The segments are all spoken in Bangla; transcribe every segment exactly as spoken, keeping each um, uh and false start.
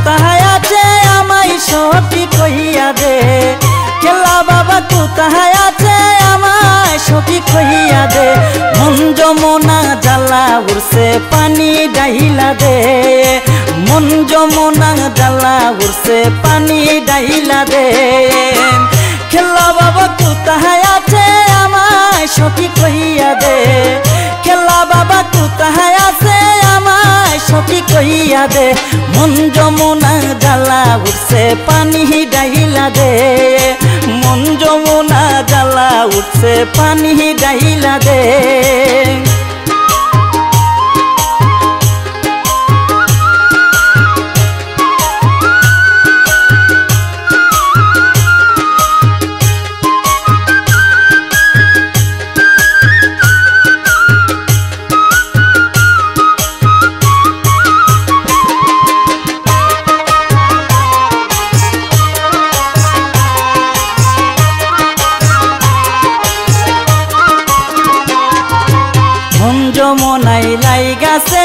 কোথায় আছে আমায় সঠিক কইয়া দে কেল্লা বাবা কোথায় আছে আমায় সঠিক কইয়া দে মন যমুনা জ্বালা উড়ছে পানি ডাইলা দে মন যমুনা জ্বালা উড়ছে পানি ডাইলা দে কেল্লা বাবা কোথায় আছে আমায় সঠিক কইয়া দে কেল্লা বাবা কোথায় আছে আমায় সঠিক কইয়া দে মন যমুনা জ্বালা উঠছে পানি ডাইলা দে মন যমুনা জ্বালা উঠছে পানি ডাইলা দে যমুনাই লাইগাছে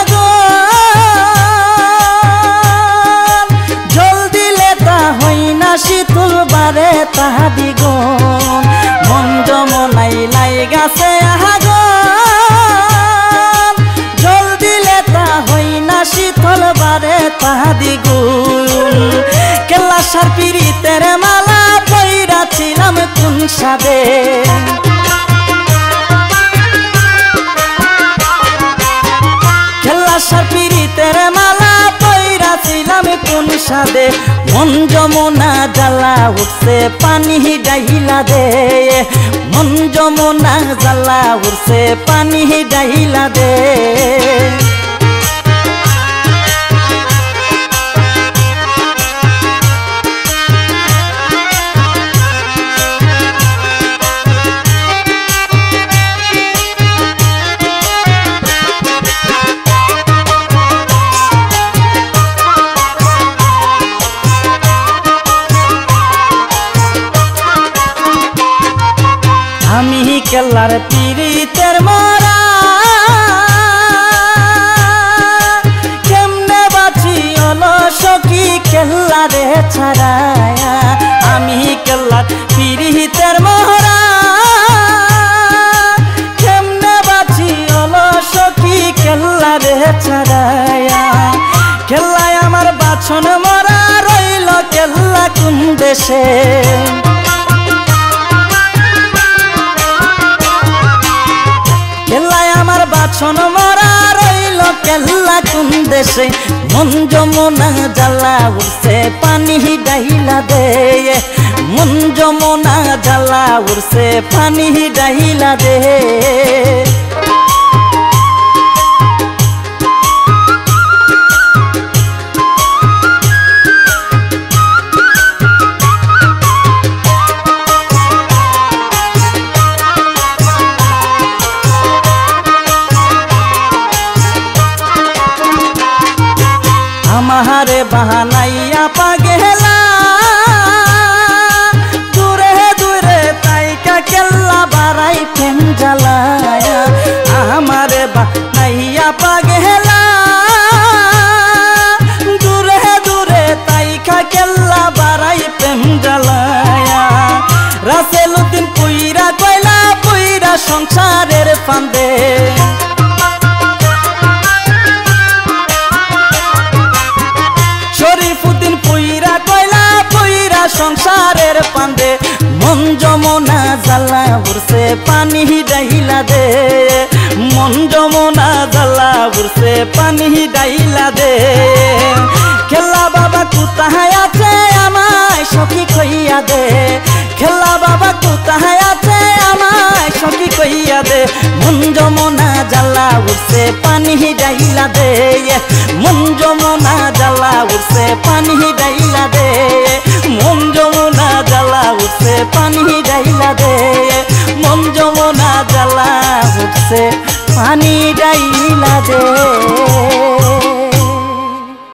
আগুন জল দিলে তা হই না শীতল বারে তাহা দ্বিগুণ মন যমুনাই লাইগাছে আগুন জল দিলে তা হই না শীতল বারে তাহা দ্বিগুণ কেল্লা সার পিরিতের মালা পইরা ছিলাম কোন সাদে আশার পিরিতের মালা পইরা ছিলাম কোন সাদে মন যমুনা জ্বালা উঠছে পানি ডাইলা দে মন যমুনা জ্বালা উঠছে পানি ডাইলা দে আমি কেল্লার পিরিতের মরা কেমনে বাঁচি হলো সখী কেল্লারে ছাড়ায়া আমি কেল্লার পিরিতের মরা কেমনে বাঁচি হলো সখী কেল্লারে ছাড়ায়া কেল্লায় আমার বাছন মরা রইল কেল্লা কোন দেশে আমার বাছন মরা রইল কেল্লা কোন দেশে মন যমুনা জ্বালা উড়ছে পানি ডাইলা দে মন যমুনা জ্বালা উড়ছে পানি ডাইলা দে আমারে বাহানাইয়া পাগেলা দূরে দূরে তাইকা কেল্লা বাড়াই প্রেম জ্বালায়া আমারে বাহানাইয়া পাগেলা দূরে দূরে তাইকা কেল্লা বাড়াই প্রেম জ্বালায়া রাসেলউদ্দিন পুইরা কইলা পুইরা সংসারের ফান্দে শরীফউদ্দিন পুইরা কইলা পুইরা সংসারের পান্দে মন যমুনা জ্বালা উড়ছে পানি ডাইলা দে মন যমুনা জ্বালা উড়ছে পানি ডাইলা দে কেল্লা বাবা কোথায় আছে আমায় সখী কইয়া দে কেল্লা বাবা কোথায় আছে আমায় সখী কইয়া দে মন যমুনা জ্বালা উড়ছে পানি ডাইলা দে মন যমুনা জ্বালা উড়ছে পানি ডাইলা দে মন যমুনা জ্বালা উঠছে পানি ডাইলা দে মন যমুনা জ্বালা উঠছে পানি ডাইলা দে।